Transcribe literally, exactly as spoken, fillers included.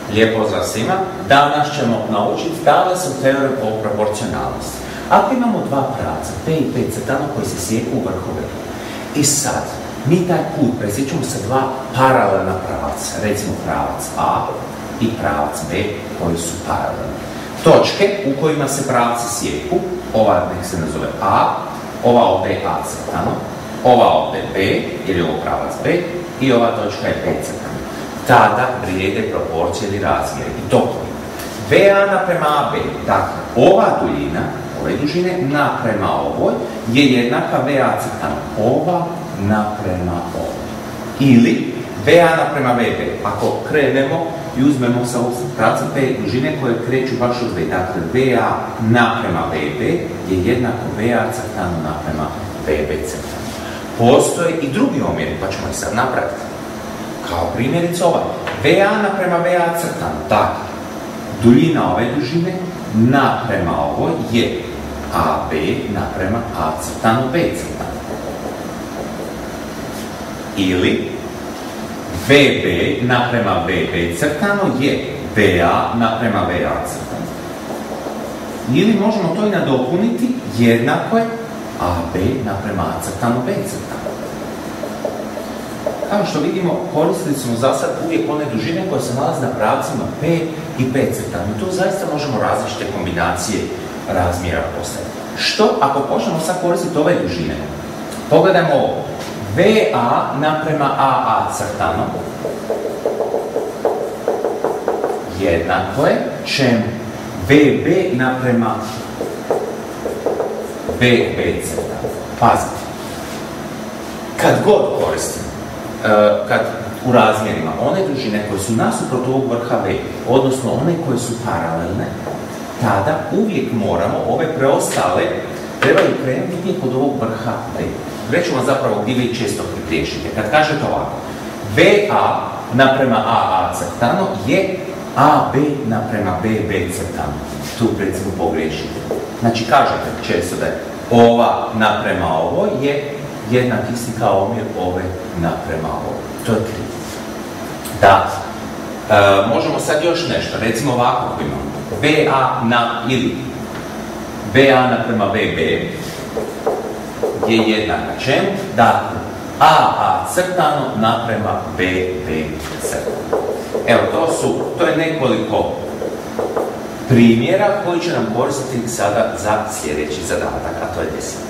Lijep pozdrav svima. Danas ćemo naučiti Thalesov teorem o proporcionalnosti. Ako imamo dva pravca, P i P crtano koji se sjeku u vrhove, i sad mi taj put presjećamo sa dva paralelna pravca, recimo pravac A i pravac B koji su paralelni. Točke u kojima se pravci sjeku, ova nek se nazove A, ova ovdje je A crtano, ova ovdje je B, jer je ovo pravac B, i ova točka je B crtano. Tada vrijede proporcije ili razmjeri. I to V A naprema A B, dakle, ova duljina, ove dužine naprema ovoj, je jednaka V A crtano, ova naprema ovoj. Ili V A naprema V B, ako krenemo i uzmemo sa ovog pravca te dužine koje kreću baš od V. Dakle, V A naprema V B je jednako V A crtano naprema V B crtano. Postoje i drugi omjeri, pa ćemo ih sad napraviti. Kao primjerica ovaj. V A naprema V A crtano. Dakle, duljina ove dužine naprema ovoj je A B naprema A crtano B crtano. Ili V B naprema V B crtano je V A naprema V A crtano. Ili možemo to i nadopuniti, jednako je A B naprema A crtano B crtano. Kao što vidimo, koristili smo za sad uvijek one dužine koje se nalaze na pravcima P i P crtano. I tu zaista možemo različite kombinacije razmjera postaviti. Što ako počnemo sad koristiti ove dužine? Pogledajmo ovo. V A naprema A A crtano jednako je čemu V B naprema B B crtano. Pazite. Kad god koristim, kad u razmjerima one dužine koje su nasuprot ovog vrha V, odnosno one koje su paralelne, tada uvijek moramo ove preostale trebaju krenuti kod ovog vrha V. Reću vam zapravo gdje vi često pogriješite. Kad kažete ovako, V A naprema A A crtano je A B naprema B B crtano. Tu recimo pogriješite. Znači kažete često da je ova naprema ovo je jednak isti kao omjer ove naprema ovo. To je krivo. Da, e, možemo sad još nešto. Recimo ovako ako imamo. V A na, ili V A naprema V B je jednaka čemu? Dakle, A A crtano naprema B B crtano. Evo, to su, to je nekoliko primjera koji će nam koristiti sada za sljedeći zadatak, a to je deset.